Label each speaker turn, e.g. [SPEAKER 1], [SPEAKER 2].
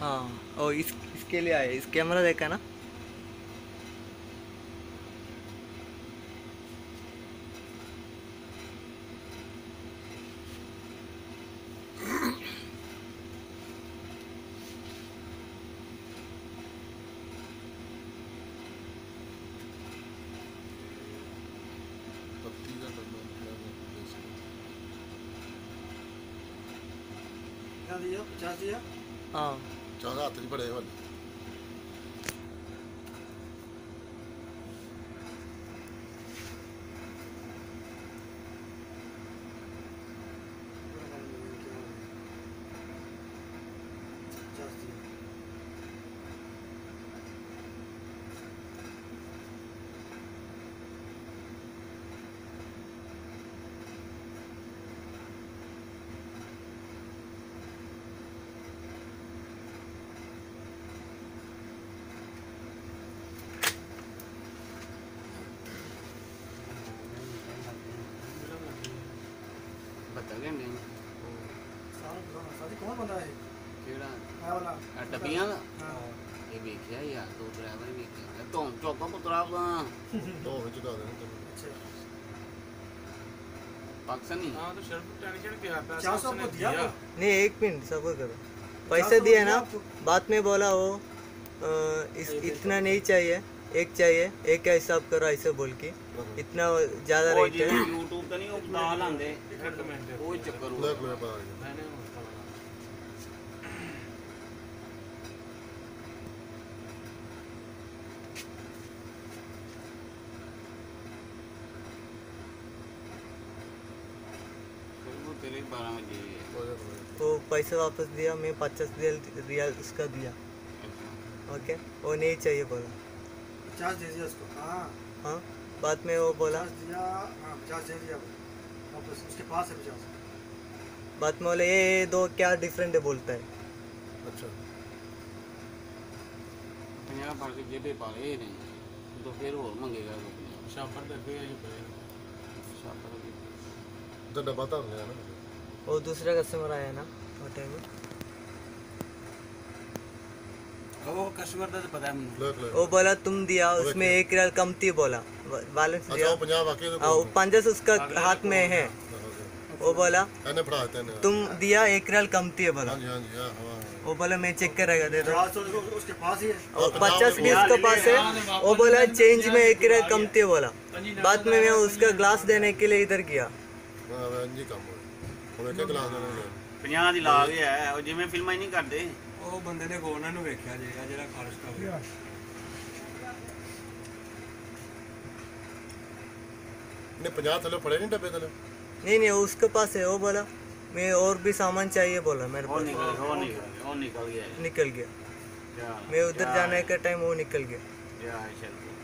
[SPEAKER 1] हाँ, और इसके लिए आए, इस कैमरा देखा ना।
[SPEAKER 2] क्या दिया 50 दिया
[SPEAKER 1] हाँ
[SPEAKER 3] 50 हाथ च बड़े वाले
[SPEAKER 4] पता क्या नहीं
[SPEAKER 2] साथी कौन बंदा है
[SPEAKER 4] केड़ा
[SPEAKER 2] मैं वाला
[SPEAKER 4] डब्बियां दा
[SPEAKER 2] हां
[SPEAKER 4] ये देखिया यार दो ड्राइवर देखिया तो चौका पुत्रा
[SPEAKER 3] तो चुका देना
[SPEAKER 2] अच्छा
[SPEAKER 4] पाकिस्तानी
[SPEAKER 5] हाँ तो शर्ट टेंशन क्या है
[SPEAKER 2] 50 आपको दिया वो?
[SPEAKER 1] नहीं, 1 मिनट सब्र करो। पैसे दिए ना, बाद में बोला वो इतना नहीं चाहिए, एक चाहिए, एक का हिसाब करो ऐसे बोल के, इतना ज़्यादा
[SPEAKER 4] वो
[SPEAKER 1] रेट है।
[SPEAKER 4] YouTube ਤੇ ਨਹੀਂ ਉਹ ਦਾਲ ਆਂਦੇ ਉਹ ਚੱਕਰ
[SPEAKER 3] ले
[SPEAKER 4] ਹੋ
[SPEAKER 3] ले पता है
[SPEAKER 5] मैंने
[SPEAKER 4] वो तेरे 12 बजे
[SPEAKER 1] वो पैसे वापस दिया, मैं 50 रियाल उसका दिया। ओके, वो नहीं चाहिए बोला।
[SPEAKER 2] 50 दे दिया उसको हां
[SPEAKER 1] हाँ, बाद में वो बोला,
[SPEAKER 2] 50 दिया हां 50 दे दिया वापस उसके पास है 50
[SPEAKER 1] बाद में बोले ये दो क्या डिफरेंट है बोलता है।
[SPEAKER 3] अच्छा
[SPEAKER 4] 50 ਫੜ ਕੇ ਜੇਬੇ ਪਾ ਲਏ ਨਹੀਂ तो फिर और मंगेगा वो 50
[SPEAKER 5] शापर दे दिया ये पे
[SPEAKER 4] शापर की
[SPEAKER 3] तो डब्बा तो है ना
[SPEAKER 1] वो दूसरा कस्टमर आया ना वो टाइम में,
[SPEAKER 5] वो कस्टमर का तो पता है मुझे
[SPEAKER 3] ले
[SPEAKER 1] वो बोला तुम दिया, उसमें 1 रियाल कम थी बोला, बैलेंस
[SPEAKER 3] अच्छा
[SPEAKER 1] दिया।
[SPEAKER 3] वो 50 वाकई
[SPEAKER 1] हाँ, वो 50 उसका हाथ में है, वो बोला
[SPEAKER 3] एने पढ़ा देते हैं
[SPEAKER 1] तुम दिया 1 रियाल कम थी बोला।
[SPEAKER 3] हां जी हां
[SPEAKER 1] वो बोला मैं चेक करेगा दे दो।
[SPEAKER 2] 50 तो उसके पास ही है
[SPEAKER 1] और 50 भी उसके पास है, वो बोला चेंज में 1 रियाल कम थी बोला। बाद में मैं उसका ग्लास देने के लिए इधर गया।
[SPEAKER 3] हां जी काम हो एक गिलास देना
[SPEAKER 4] 50 ਦੀ ਲਾ ਗਿਆ ਉਹ ਜਿਵੇਂ ਫਿਲਮਾਂ ਹੀ ਨਹੀਂ ਕਰਦੇ
[SPEAKER 5] ਉਹ ਬੰਦੇ ਨੇ ਕੋਨਾ ਨੂੰ ਵੇਖਿਆ ਜੇਗਾ ਜਿਹੜਾ ਖਾਰਜ ਕਰ ਗਿਆ
[SPEAKER 3] ने 50 थले पड़े नहीं डब्बे थले
[SPEAKER 1] नहीं उसके पास है, वो बोला मैं और भी सामान चाहिए बोला मेरे
[SPEAKER 4] ਉਹ
[SPEAKER 1] पास,
[SPEAKER 4] निकल गया
[SPEAKER 1] निकल गया।
[SPEAKER 4] जा
[SPEAKER 1] मैं उधर जाने का टाइम वो निकल गया।
[SPEAKER 4] जा चल